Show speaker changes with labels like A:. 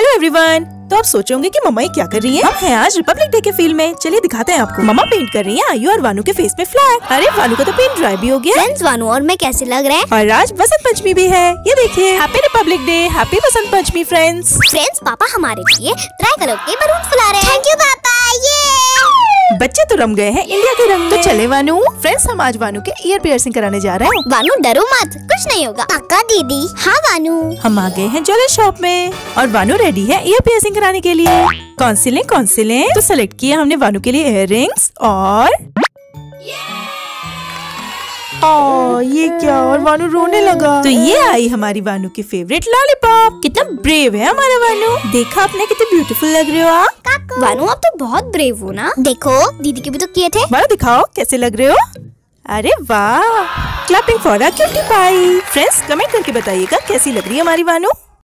A: Everyone. तो आप सोचोगे कि मम्मा ये क्या कर रही है? हम हैं आज रिपब्लिक डे के फील्ड में। चलिए दिखाते हैं आपको। मम्मा पेंट कर रही है आयु और वानू के फेस में फ्लैग। अरे वानू का तो पेंट ड्राई भी हो गया।
B: फ्रेंड्स, वानू और मैं कैसे लग रहे हैं?
A: और आज बसंत पंचमी भी है। ये देखिए, happy republic day, happy Basant Panchami friends.
B: पापा हमारे लिए ट्राई कलर के बलून फुला रहे हैं। थैंक यू पापा।
A: बच्चे तो रम गए हैं इंडिया के रंग में। तो चले वानू। फ्रेंड्स, हम आज वानू के ईयर पियर्सिंग कराने जा रहे हैं।
B: वानू डरो मत, कुछ नहीं होगा। पक्का दीदी? हाँ वानू।
A: हम आ गए हैं ज्वेलर शॉप में और वानू रेडी है ईयर पियर्सिंग कराने के लिए। कौन सी लें? तो सेलेक्ट किया हमने वानू के लिए इयररिंग्स और ये क्या, और वानू रोने लगा। तो ये आई हमारी वानू की फेवरेट लॉलीपॉप। कितना ब्रेव है हमारा वानू। देखा आपने कितने ब्यूटीफुल लग रहे हो आप।
B: वानू आप तो बहुत ब्रेव हो ना। देखो दीदी के भी तो किए थे।
A: वाह, दिखाओ कैसे लग रहे हो। अरे वाह, clapping for a cutie pie. Friends, comment करके बताइएगा कैसी लग रही है हमारी वानू।